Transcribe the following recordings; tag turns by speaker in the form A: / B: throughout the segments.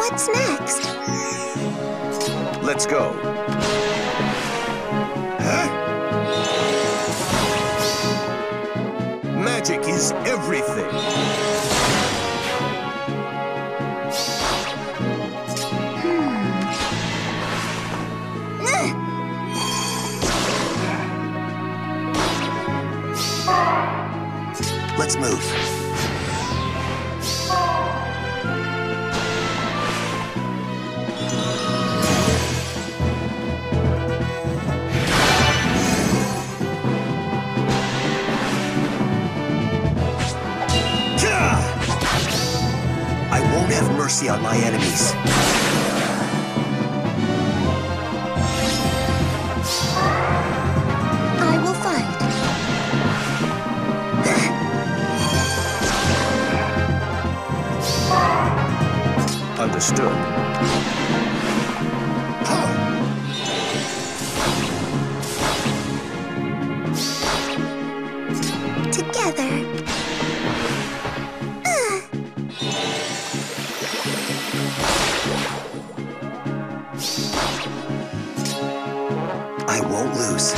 A: What's next?
B: Let's go. Huh? Magic is everything. Let's move. I won't have mercy on my enemies.
A: I will fight.
B: Understood.
A: Together.
B: I won't lose.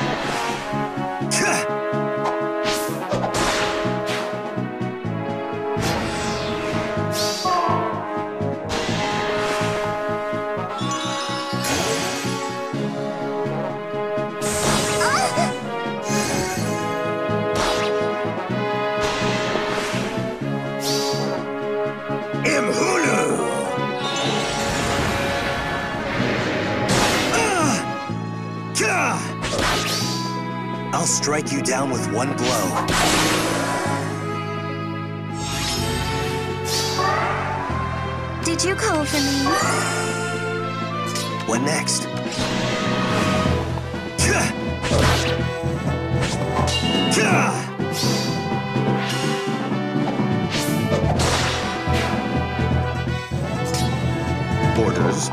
B: Imhulu! I'll strike you down with one blow.
A: Did you call for me?
B: What next? Orders.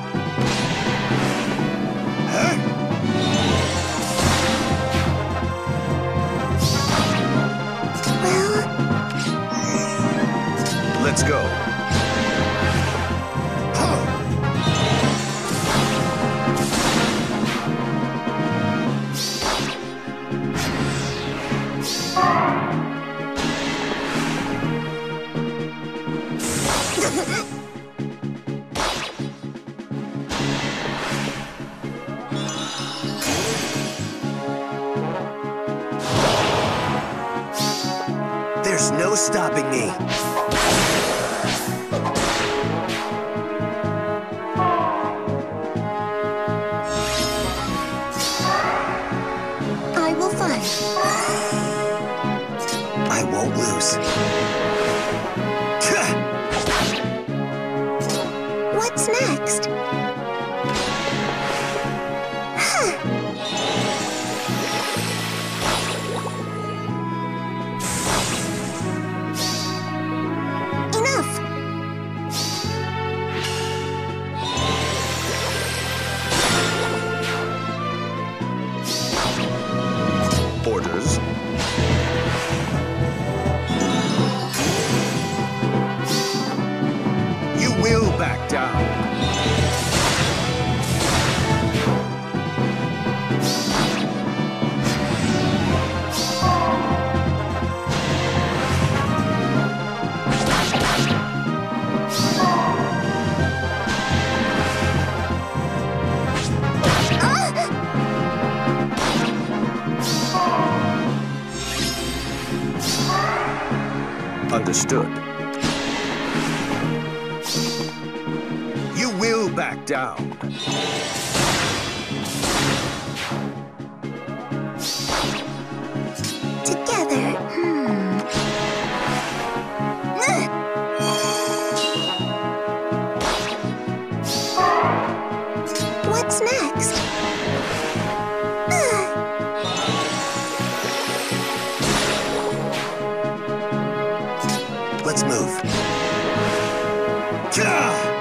B: Let's go. There's no stopping me.
A: I will fight.
B: I won't lose.
A: What's next? Enough.
B: Orders. You will back down. Understood. You will back down.
A: Together. What's next?
B: Let's move. Gah!